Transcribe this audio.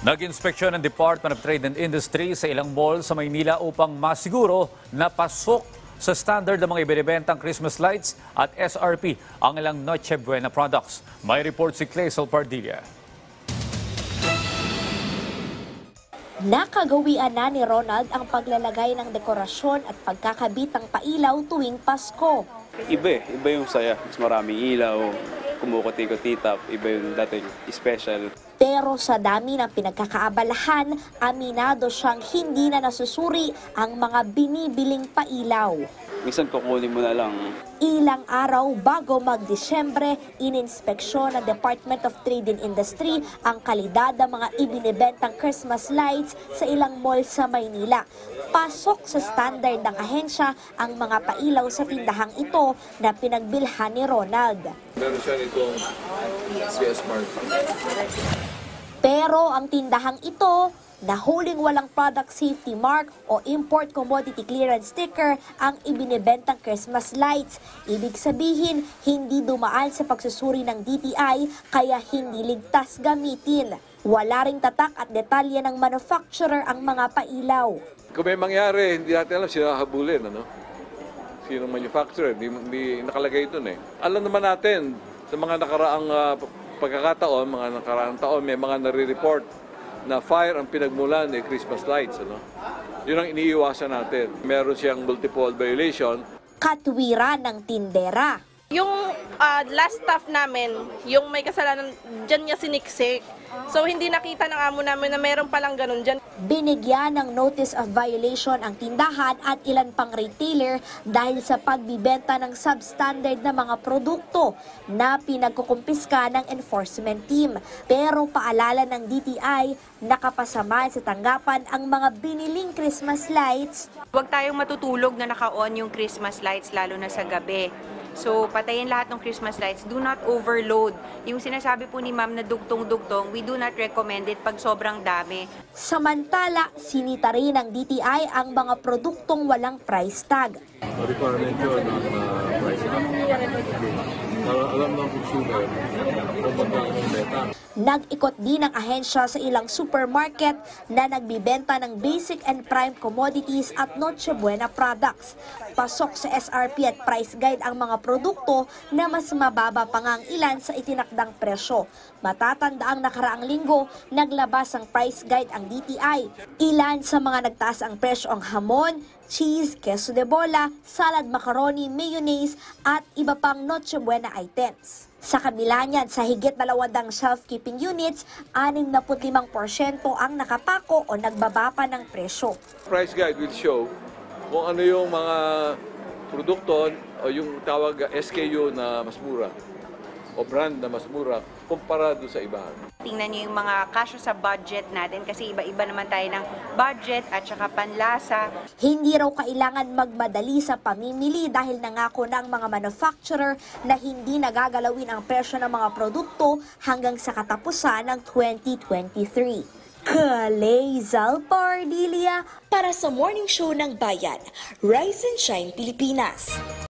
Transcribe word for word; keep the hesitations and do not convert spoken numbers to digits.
Nag-inspeksyon ng Department of Trade and Industry sa ilang mall sa Maynila upang masiguro na pasok sa standard ng mga ibinibentang Christmas lights at S R P ang ilang Noche Buena products. May report si Clazel Pardilla. Nakagawian na ni Ronald ang paglalagay ng dekorasyon at pagkakabit ng pailaw tuwing Pasko. Iba eh, iba yung saya. Mas maraming ilaw, kumukuti-kutitap, iba yung dating special. Pero sa dami ng pinagkakaabalahan, aminado siyang hindi na nasusuri ang mga binibiling pailaw. Minsan kukunin mo na lang. Ilang araw bago mag-Disyembre, ininspeksyon ng Department of Trade and Industry ang kalidad ng mga ibinibentang Christmas lights sa ilang mall sa Maynila. Pasok sa standard ng ahensya ang mga pailaw sa tindahang ito na pinagbilhan ni Ronald. Meron siya nitong C S Mart. Pero ang tindahang ito, na huling walang product safety mark o import commodity clearance sticker ang ibinibentang Christmas lights. Ibig sabihin, hindi dumaan sa pagsusuri ng D T I kaya hindi ligtas gamitin. Wala ring tatak at detalye ng manufacturer ang mga pailaw. Kung may mangyari, hindi natin alam sino hahabulin, ano? Sino manufacturer, hindi, hindi nakalagay doon eh. Alam naman natin, sa mga nakaraang uh, pagkakataon, mga nakaraang taon, may mga nare-report na fire ang pinagmulan ni Christmas lights. Ano? Yun ang iniiwasan natin. Meron siyang multiple violation. Katwiran ng tindera. Yung uh, last staff namin, yung may kasalanan, dyan niya siniksik. So hindi nakita ng amo namin na meron palang ganun dyan. Binigyan ng notice of violation ang tindahan at ilan pang retailer dahil sa pagbibenta ng substandard na mga produkto na pinagkukumpiska ng enforcement team. Pero paalala ng D T I, nakapasama sa tanggapan ang mga biniling Christmas lights. Huwag tayong matutulog na naka-on yung Christmas lights lalo na sa gabi. So, patayin lahat ng Christmas lights. Do not overload. Yung sinasabi po ni ma'am na dugtong-dugtong, we do not recommend it pag sobrang dami. Samantala, sinita rin ng D T I ang mga produktong walang price tag. Requirement yun ng uh, price tag. Para alam ng consumer kung magkano ang beta. Nag-ikot din ang ahensya sa ilang supermarket na nagbibenta ng basic and prime commodities at Noche Buena products. Pasok sa S R P at price guide ang mga produkto na mas mababa pa nga ang ilan sa itinakdang presyo. Matatanda ang nakaraang linggo, naglabas ang price guide ang D T I. Ilan sa mga nagtaas ang presyo ang hamon, cheese, queso de bola, salad macaroni, mayonnaise at iba pang Noche Buena items. Sa kabila niyan, sa higit dalawandang self-keeping units, anim na limang porsyento ang nakapako o nagbaba pa ng presyo. Price guide will show kung ano yung mga produkto o yung tawag S K U na mas mura o brand na mas mura kumpara doon sa ibahan. Tingnan niyo yung mga kasya sa budget natin kasi iba-iba naman tayo ng budget at saka panlasa. Hindi raw kailangan magmadali sa pamimili dahil nangako na ang mga manufacturer na hindi nagagalawin ang presyo ng mga produkto hanggang sa katapusan ng twenty twenty-three. Clazel Pardilla para sa Morning Show ng Bayan, Rise and Shine Pilipinas.